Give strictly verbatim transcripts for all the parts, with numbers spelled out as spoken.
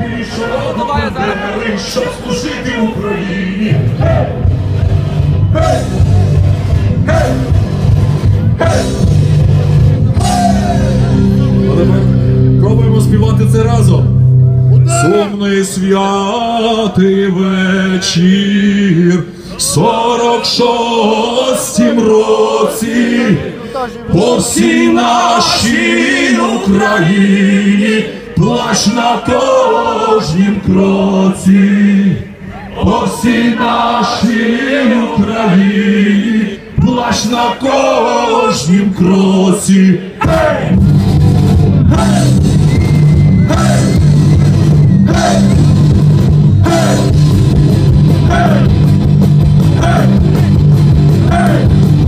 пішов до бандери, щоб служити Україні. Гей! Гей! Гей! А тепер пробуємо співати це разом. Сумний святий вечір, сорок шостім році, по всій нашій Україні, плач на кожнім кроці, по всій нашій Україні, плач на кожнім кроці. Гей! Гей! Гей! Hey! Hey! Hey! Hey! Hey!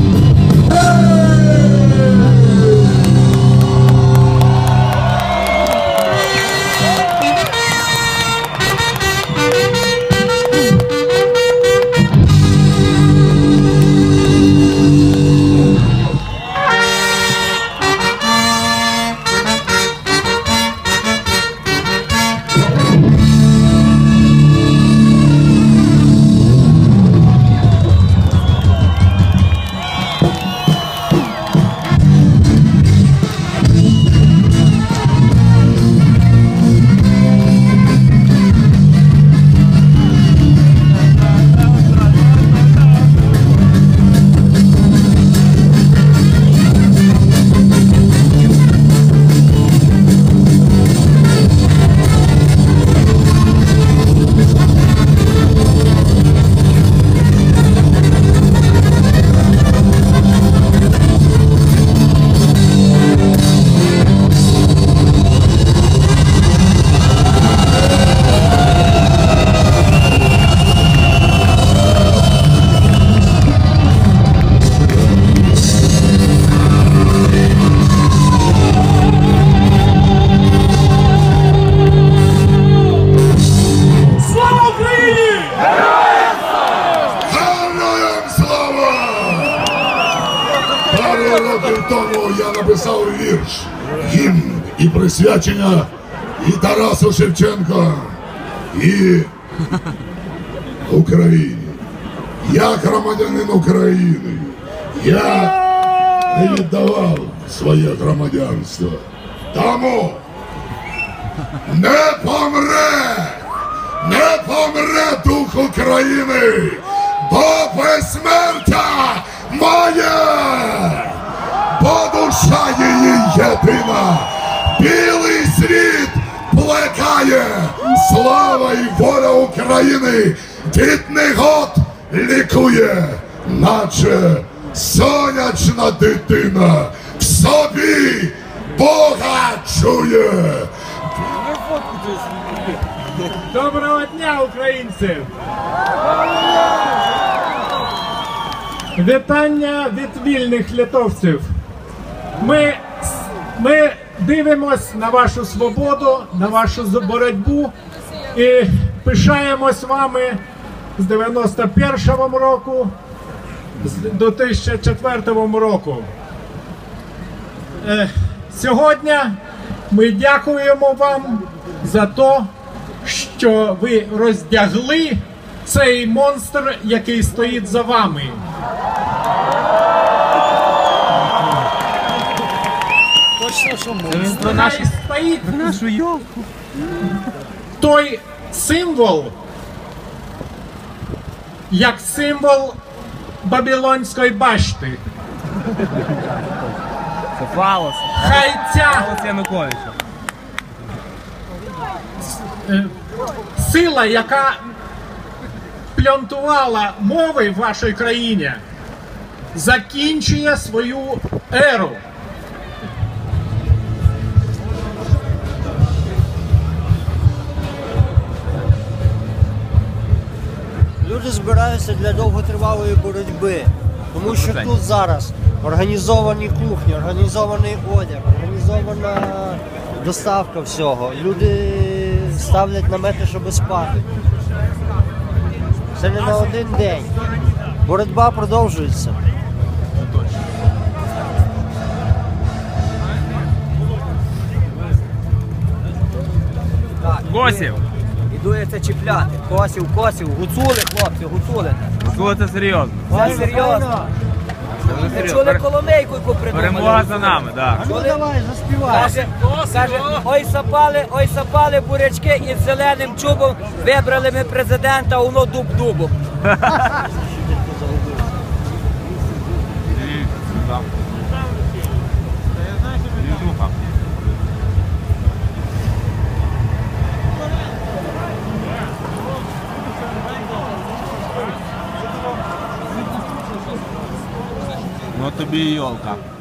Тому я написав вірш, гімн і присвячення і Тарасу Шевченку, і Україні. Як громадянин України, я не віддавав своє громадянство. Тому не помре, не помре дух України, бо безсмертя має! Бо душа її єдина, білий світ плекає, слава і воля України від негод лікує, наче сонячна дитина в собі Бога чує. Доброго дня, українці! Вітання від вільних литовців. Ми, ми дивимось на вашу свободу, на вашу боротьбу і пишаємось вами з дев'яносто першого року до тисяча четвертого року. Е, сьогодні ми дякуємо вам за те, що ви роздягли цей монстр, який стоїть за вами. Хай стоїть нашу йолку. Той символ, як символ Вавилонської башти. Хай ця сила, яка плюндрувала мови в вашій країні, закінчує свою еру. Люди збираються для довготривалої боротьби, тому що тут зараз організовані кухні, організований одяг, організована доставка всього. Люди ставлять намети, щоб спати. Це не на один день. Боротьба продовжується. Так. Косів. Іду я це чіпляти. Косів, косів, гуцули, хлопці, гуцули. Ну це серйозно. Це серйозно. Це Ви серйозно. чули Пере- коломейку, яку придумали? Перемога за нами, так. Ну давай, заспівай. Каже, каже, ой сапали, ой сапали бурячки і з зеленим чубом вибрали ми президента, а воно дуб-дубом. Ну тобі і йолка.